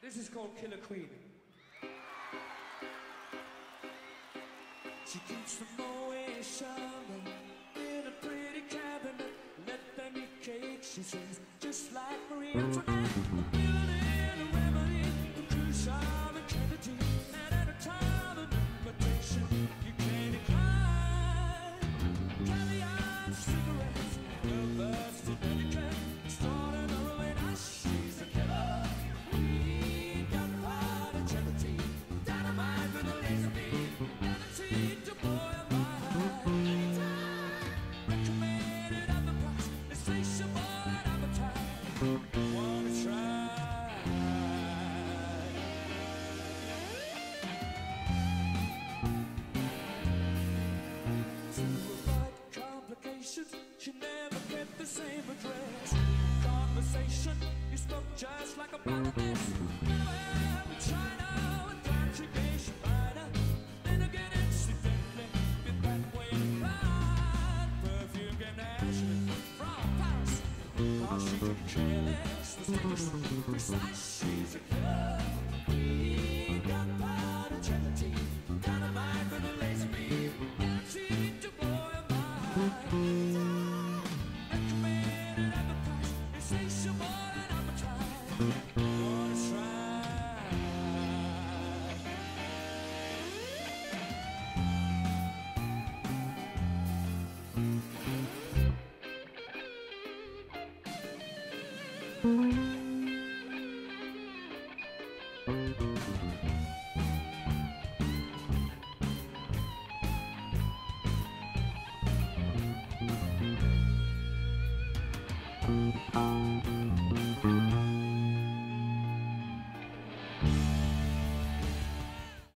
This is called Killer Queen. She keeps the Moet Chandon in a pretty cabinet. Let them eat cake, she says, just like Marie Antoinette. A villain, a remedy, a crucial and Kennedy. And at a time of invitation, you can't decline. Caviar, cigarettes, lovers to dedicate. Extraordinarily nice, she's a killer. We got a lot of gelatine, dynamite with a laser beam. Guaranteed to boil my heart. Anytime, recommended at the price. Insatiable and appetite. Wanna try? To avoid complications, she never kept the same address. Conversation, you spoke just like a baroness. Anywhere in China, with conjugation minor. Then again, incidentally, been that way inclined. Perfume came naturally from Paris. Cause she could care less, mysterious, precise. She's a killer. We got powder gelatine, dynamite with a laser beam. Guaranteed to blow your mind. Recommended at the price, insatiable and appetite. Wanna try?